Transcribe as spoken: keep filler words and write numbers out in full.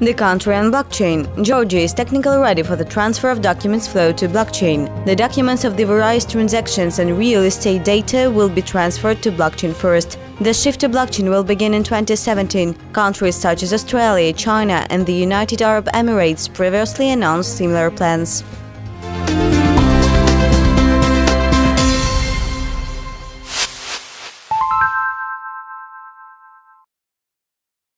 The country on blockchain. Georgia is technically ready for the transfer of documents flow to blockchain. The documents of the various transactions and real estate data will be transferred to blockchain first. The shift to blockchain will begin in twenty seventeen. Countries such as Australia, China, and the United Arab Emirates previously announced similar plans.